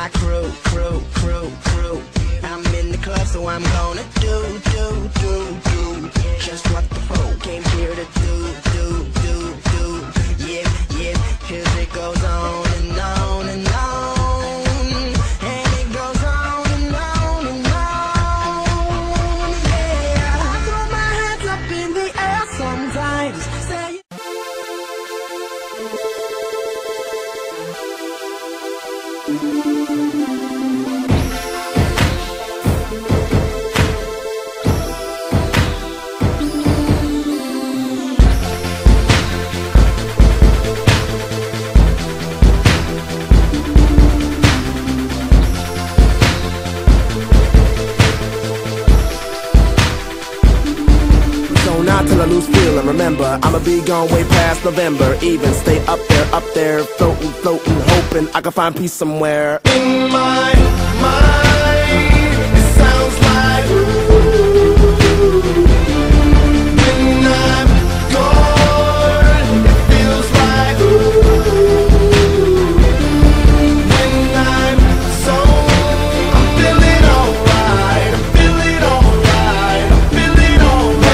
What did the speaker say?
my crew. I'm in the club, so I'm gonna do just what the folk came here to do. Yeah, 'cause it goes on and on and on, and it goes on and on and on. Yeah, I throw my hands up in the air sometimes, say. Not till I lose feel, and remember, I'ma be gone way past November. Even stay up there, floating, hoping I can find peace somewhere. In my mind, it sounds like when I'm gone, it feels like when I'm so, I'm feeling alright, I'm feeling alright, I'm feeling alright.